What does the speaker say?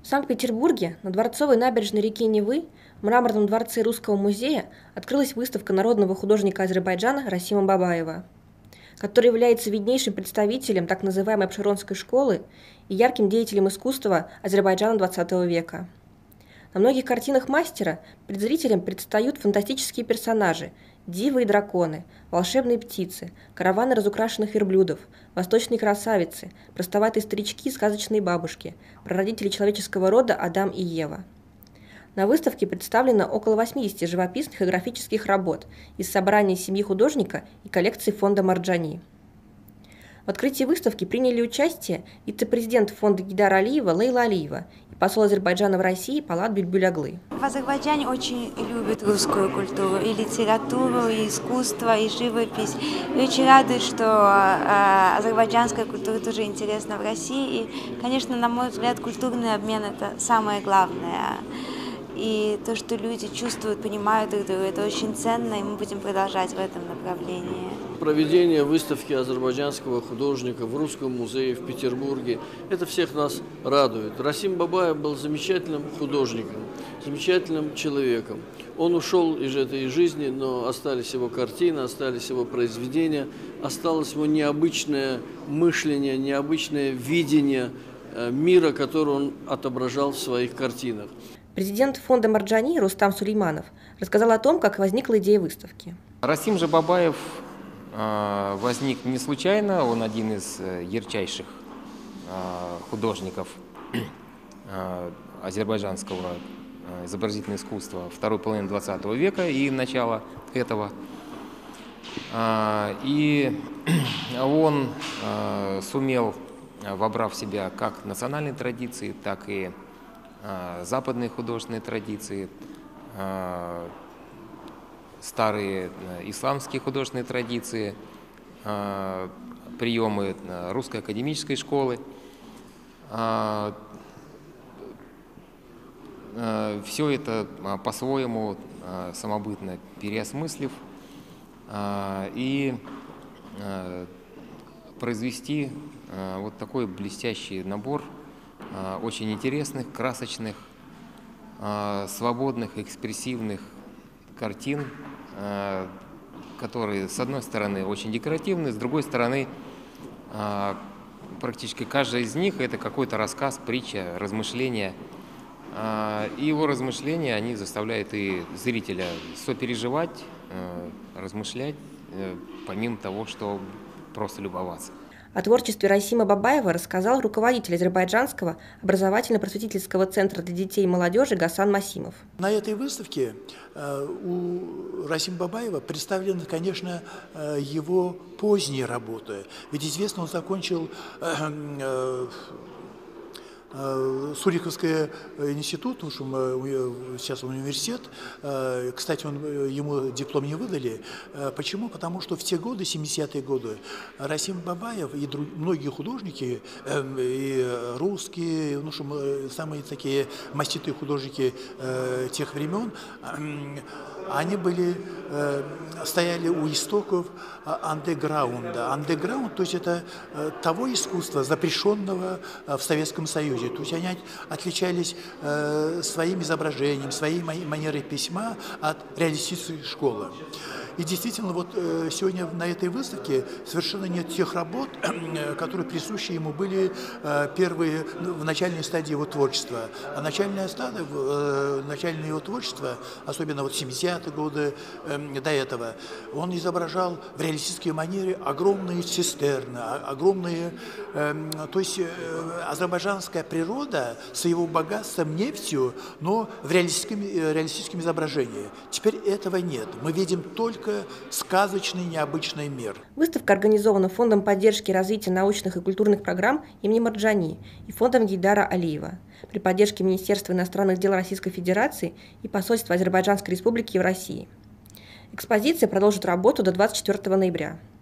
В Санкт-Петербурге на Дворцовой набережной реки Невы в Мраморном дворце Русского музея открылась выставка народного художника Азербайджана Расима Бабаева, который является виднейшим представителем так называемой Абшеронской школы и ярким деятелем искусства Азербайджана XX века. На многих картинах мастера перед зрителем предстают фантастические персонажи – дивы и драконы, волшебные птицы, караваны разукрашенных верблюдов, восточные красавицы, простоватые старички и сказочные бабушки, прародители человеческого рода Адам и Ева. На выставке представлено около 80 живописных и графических работ из собрания семьи художника и коллекции фонда Марджани. В открытии выставки приняли участие вице-президент фонда Гейдара Алиева Лейла Алиева и посол Азербайджана в России Полат Бюльбюль-Оглы. В Азербайджане очень любят русскую культуру, и литературу, и искусство, и живопись. И очень рады, что азербайджанская культура тоже интересна в России. И, конечно, на мой взгляд, культурный обмен – это самое главное. И то, что люди чувствуют, понимают друг друга, это очень ценно, и мы будем продолжать в этом направлении. Проведение выставки азербайджанского художника в Русском музее в Петербурге – это всех нас радует. Расим Бабаев был замечательным художником, замечательным человеком. Он ушел из этой жизни, но остались его картины, остались его произведения, осталось его необычное мышление, необычное видение мира, который он отображал в своих картинах. Президент фонда Марджани Рустам Сулейманов рассказал о том, как возникла идея выставки. Расим же Бабаев возник не случайно, он один из ярчайших художников азербайджанского изобразительного искусства второй половины XX века и начала этого. И он сумел, вобрав в себя как национальные традиции, так и западные художественные традиции, старые исламские художественные традиции, приемы русской академической школы. Все это по-своему самобытно переосмыслив и произвести вот такой блестящий набор очень интересных, красочных, свободных, экспрессивных картин, которые, с одной стороны, очень декоративны, с другой стороны, практически каждая из них – это какой-то рассказ, притча, размышления. И его размышления, они заставляют и зрителя сопереживать, размышлять, помимо того, что просто любоваться. О творчестве Расима Бабаева рассказал руководитель Азербайджанского образовательно-просветительского центра для детей и молодежи Гасан Масимов. На этой выставке у Расима Бабаева представлены, конечно, его поздние работы. Ведь известно, он закончил Суриковский институт, сейчас университет. Кстати, ему диплом не выдали. Почему? Потому что в те годы, 70-е годы, Расим Бабаев и многие художники, и русские, самые такие маститые художники тех времен, они стояли у истоков андеграунда. Андеграунд, то есть это того искусства, запрещенного в Советском Союзе. То есть они отличались своим изображением, своей манерой письма от реалистической школы. И действительно, вот сегодня на этой выставке совершенно нет тех работ, которые присущи ему были первые, в начальной стадии его творчества. А начальная его творчества, особенно вот 70-е годы до этого, он изображал в реалистической манере огромные цистерны, огромные, то есть азербайджанская природа с его богатством, нефтью, но в реалистическом изображении. Теперь этого нет. Мы видим только сказочный, необычный мир. Выставка организована Фондом поддержки и развития научных и культурных программ имени Марджани и Фондом Гейдара Алиева при поддержке Министерства иностранных дел Российской Федерации и посольства Азербайджанской Республики в России. Экспозиция продолжит работу до 24 ноября.